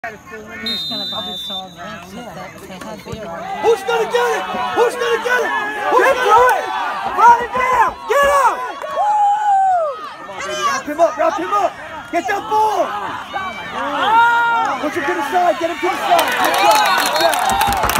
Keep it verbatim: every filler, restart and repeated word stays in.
Who's gonna buy us all drinks if they, if they had beer on? Who's gonna get it? Who's gonna get it? Get through it! Run it down! Get up! Come on, baby. Wrap him up! Wrap him up! Get that ball! Push him to the side! Get him to the side! Good job! Good job!